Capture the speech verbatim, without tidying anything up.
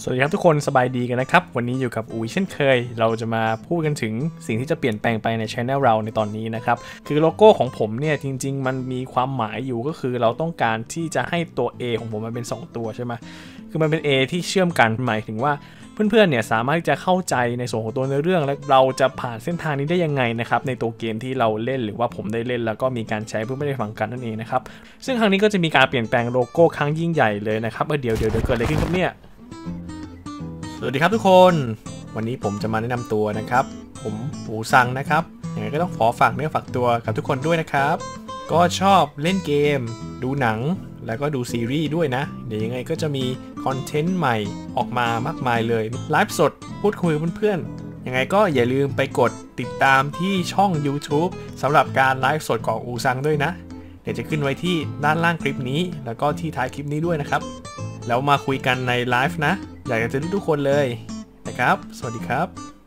สวัสดีครับทุกคนสบายดีกันนะครับวันนี้อยู่กับอุ๋ยเช่นเคยเราจะมาพูดกันถึงสิ่งที่จะเปลี่ยนแปลงไปใน Channel เราในตอนนี้นะครับคือโลโก้ของผมเนี่ยจริงๆมันมีความหมายอยู่ก็คือเราต้องการที่จะให้ตัว A ของผมมันเป็นสองตัวใช่ไหมคือมันเป็น A ที่เชื่อมกันหมายถึงว่าเพื่อนๆเนี่ยสามารถที่จะเข้าใจในส่วนของตัวเนื้อเรื่องและเราจะผ่านเส้นทางนี้ได้ยังไงนะครับในตัวเกมที่เราเล่นหรือว่าผมได้เล่นแล้วก็มีการใช้เพื่อไม่ได้ฟังกันนั่นเองนะครับซึ่งครั้งนี้ก็จะมีการเปลี่ยนแปลงโลโก้ครั้งยิ่งใหญ่เลยนะครับเดี๋ยวเดี๋ยวเดี๋ยวเกิดอะไรขึ้นครับเนี่ยสวัสดีครับทุกคนวันนี้ผมจะมาแนะนำตัวนะครับผมปูซังนะครับยังไงก็ต้องขอฝากเนื้อฝากตัวกับทุกคนด้วยนะครับก็ชอบเล่นเกมดูหนังแล้วก็ดูซีรีส์ด้วยนะเดี๋ยวยังไงก็จะมีคอนเทนต์ใหม่ออกมามากมายเลยไลฟ์สดพูดคุยกับเพื่อนๆยังไงก็อย่าลืมไปกดติดตามที่ช่อง YouTube สำหรับการไลฟ์สดของอูซังด้วยนะเดี๋ยวจะขึ้นไว้ที่ด้านล่างคลิปนี้แล้วก็ที่ท้ายคลิปนี้ด้วยนะครับแล้วมาคุยกันในไลฟ์นะอยากจะเจอทุกคนเลยนะครับสวัสดีครับ